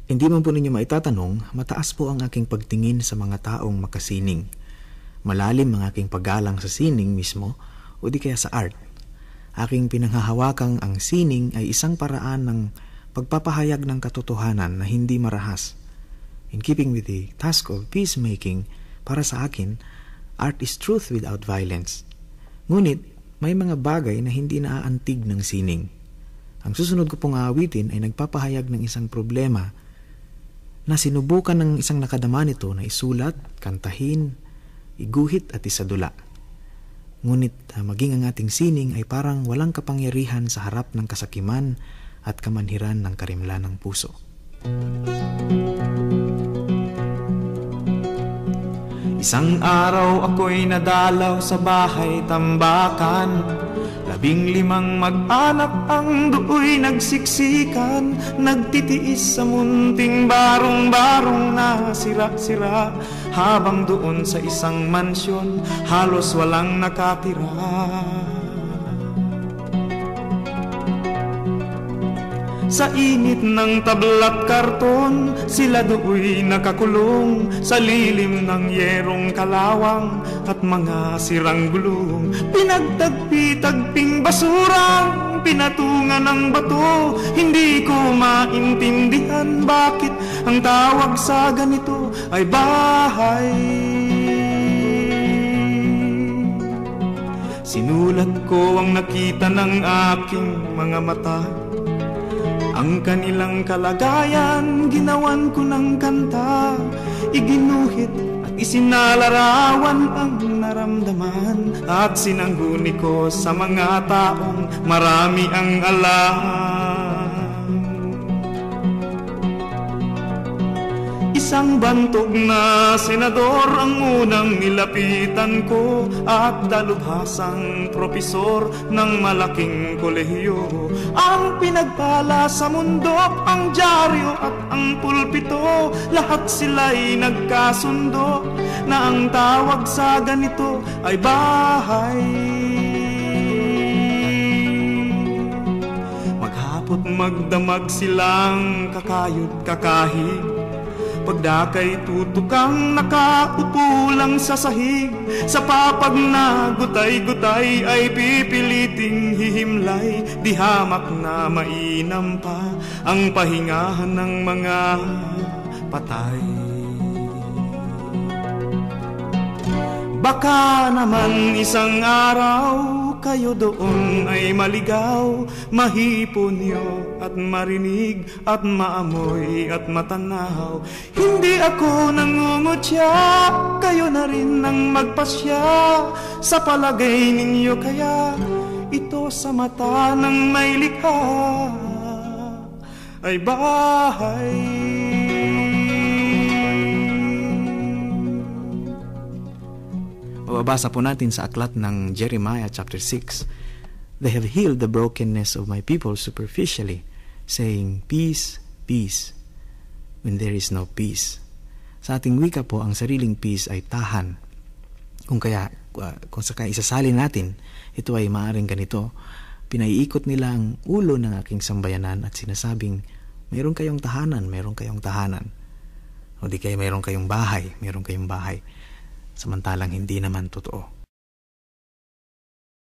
Hindi man po ninyo maitatanong, mataas po ang aking pagtingin sa mga taong makasining. Malalim ang aking paggalang sa sining mismo o di kaya sa art. Aking pinanghahawakang ang sining ay isang paraan ng pagpapahayag ng katotohanan na hindi marahas. In keeping with the task of peacemaking, para sa akin, art is truth without violence. Ngunit, may mga bagay na hindi naaantig ng sining. Ang susunod ko pong aawitin ay nagpapahayag ng isang problema na sinubukan ng isang nakadama nito na isulat, kantahin, iguhit at isadula. Ngunit maging ang ating sining ay parang walang kapangyarihan sa harap ng kasakiman at kamanhiran ng karimlan ng puso. Isang araw ako'y nadalaw sa bahay tambakan. 15 mag-anak ang do'y nagsiksikan, nagtitiis sa munting barong-barong na sira-sira, habang doon sa isang mansyon halos walang nakatira. Sa init ng tabla't karton, sila do'y nakakulong sa lilim ng yerong kalawang at mga sirang gulong. Pinagtagpi-tagping basurang pinatungan ng bato. Hindi ko maintindihan bakit ang tawag sa ganito ay bahay. Sinulat ko ang nakita ng aking mga mata, ang kanilang kalagayan, ginawan ko ng kanta, iginuhit at isinalarawan ang naramdaman, at sinangguni ko sa mga taong marami ang alam. Isang bantog na senador ang unang nilapitan ko, at dalubhasang propesor ng malaking kolehiyo. Ang pinagpala sa mundo, ang dyaryo at ang pulpito, lahat sila'y nagkasundo na ang tawag sa ganito ay bahay. Maghapot magdamag silang kakayod kakahig, pagdakay tutukang nakaupo lang sa sahig. Sa papag na gutay-gutay ay pipiliting hihimlay, di hamak na mainam pa ang pahingahan ng mga patay. Baka naman isang araw kayo doon ay maligaw, mahipunyo at marinig at maamoy at matanaw. Hindi ako nangungutya, kayo na rin ang magpasya. Sa palagay ninyo kaya ito sa mata ng may likha ay bahay. Mababasa po natin sa aklat ng Jeremiah chapter 6, "They have healed the brokenness of my people superficially, saying, Peace, peace, when there is no peace." Sa ating wika po, ang sariling peace ay tahan. Kung sakay isasalin natin, ito ay maaaring ganito: pinaiikot nila ang ulo ng aking sambayanan at sinasabing, mayroon kayong tahanan, mayroon kayong tahanan. O di kaya mayroon kayong bahay, mayroon kayong bahay. Samantalang hindi naman totoo.